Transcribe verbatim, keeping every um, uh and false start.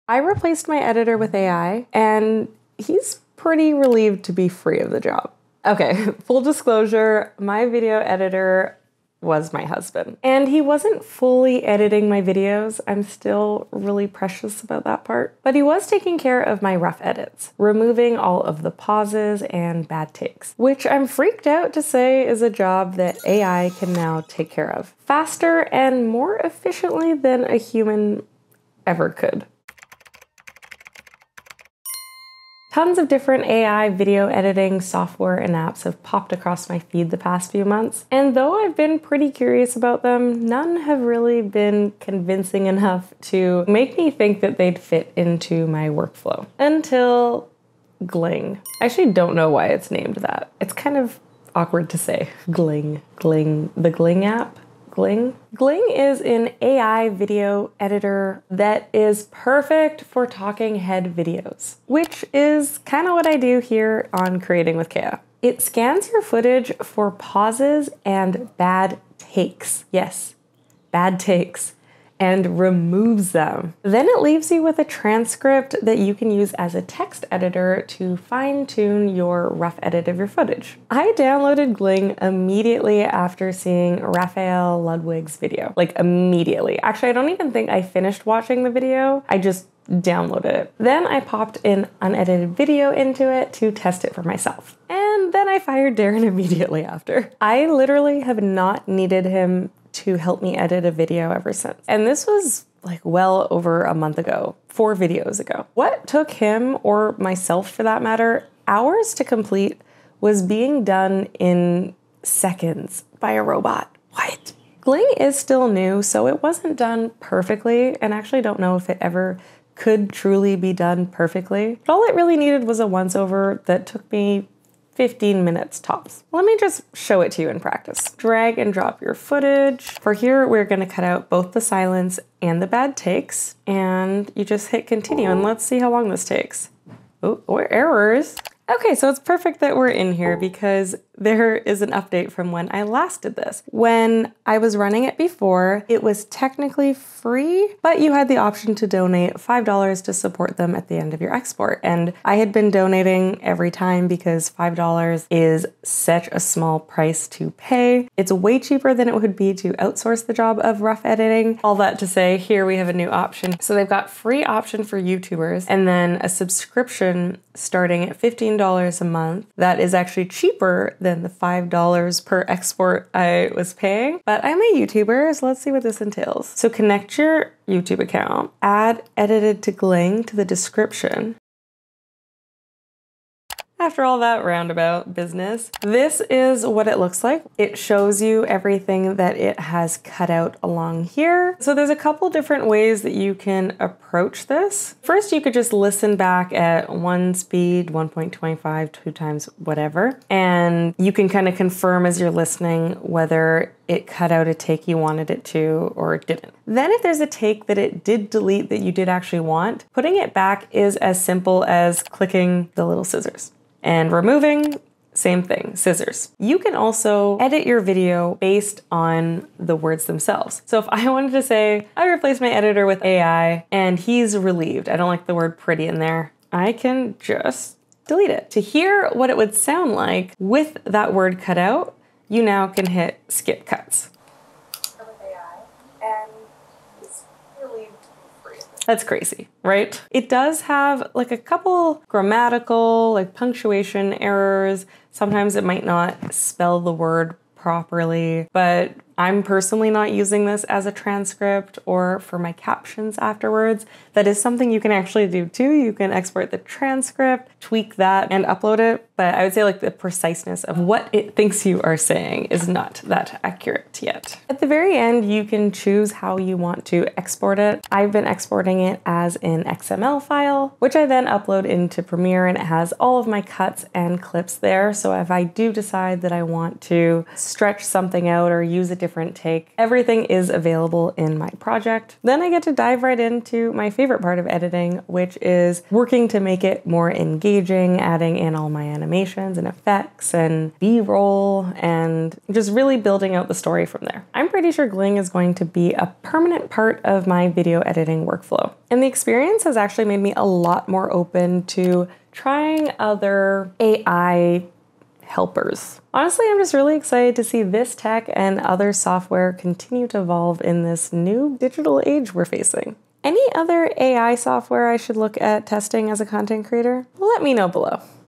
I replaced my editor with A I, and he's pretty relieved to be free of the job. Okay, full disclosure, my video editor was my husband. And he wasn't fully editing my videos. I'm still really precious about that part. But he was taking care of my rough edits, removing all of the pauses and bad takes, which I'm freaked out to say is a job that A I can now take care of faster and more efficiently than a human ever could. Tons of different A I video editing software and apps have popped across my feed the past few months, and though I've been pretty curious about them, none have really been convincing enough to make me think that they'd fit into my workflow. Until Gling. I actually don't know why it's named that. It's kind of awkward to say. Gling. Gling. The Gling app? Gling? Gling is an A I video editor that is perfect for talking head videos, which is kind of what I do here on Creating with Kea. It scans your footage for pauses and bad takes. Yes, bad takes. And removes them. Then it leaves you with a transcript that you can use as a text editor to fine-tune your rough edit of your footage. I downloaded Gling immediately after seeing Raphael Ludwig's video. Like immediately. Actually, I don't even think I finished watching the video. I just downloaded it. Then I popped an unedited video into it to test it for myself. And then I fired Darren immediately after. I literally have not needed him to help me edit a video ever since. And this was like well over a month ago, four videos ago. What took him, or myself for that matter, hours to complete was being done in seconds by a robot. What? Gling is still new, so it wasn't done perfectly, and I actually don't know if it ever could truly be done perfectly. But all it really needed was a once-over that took me fifteen minutes tops. Let me just show it to you in practice. Drag and drop your footage. For here, we're gonna cut out both the silence and the bad takes, and you just hit continue, and let's see how long this takes. Oh, or errors. Okay, so it's perfect that we're in here because there is an update from when I last did this. When I was running it before, it was technically free, but you had the option to donate five dollars to support them at the end of your export. And I had been donating every time because five dollars is such a small price to pay. It's way cheaper than it would be to outsource the job of rough editing. All that to say, here we have a new option. So they've got free option for YouTubers and then a subscription starting at fifteen dollars a month. That is actually cheaper than the five dollars per export I was paying. But I'm a YouTuber, so let's see what this entails. So connect your YouTube account, add edited to Gling to the description. After all that roundabout business, this is what it looks like. It shows you everything that it has cut out along here. So there's a couple different ways that you can approach this. First, you could just listen back at one speed, one point two five, two times whatever, and you can kind of confirm as you're listening whether it cut out a take you wanted it to or it didn't. Then if there's a take that it did delete that you did actually want, putting it back is as simple as clicking the little scissors. And removing, same thing, scissors. You can also edit your video based on the words themselves. So if I wanted to say, I replaced my editor with A I and he's relieved, I don't like the word pretty in there, I can just delete it. To hear what it would sound like with that word cut out, you now can hit skip cuts. That's crazy, right? It does have like a couple grammatical, like punctuation errors. Sometimes it might not spell the word properly, but I'm personally not using this as a transcript or for my captions afterwards. That is something you can actually do too. You can export the transcript, tweak that, and upload it. But I would say like the preciseness of what it thinks you are saying is not that accurate yet. At the very end, you can choose how you want to export it. I've been exporting it as an X M L file, which I then upload into Premiere, and it has all of my cuts and clips there. So if I do decide that I want to stretch something out or use a different different take. Everything is available in my project. Then I get to dive right into my favorite part of editing, which is working to make it more engaging, adding in all my animations and effects and B-roll, and just really building out the story from there. I'm pretty sure Gling is going to be a permanent part of my video editing workflow. And the experience has actually made me a lot more open to trying other A I helpers. Honestly, I'm just really excited to see this tech and other software continue to evolve in this new digital age we're facing. Any other A I software I should look at testing as a content creator? Let me know below.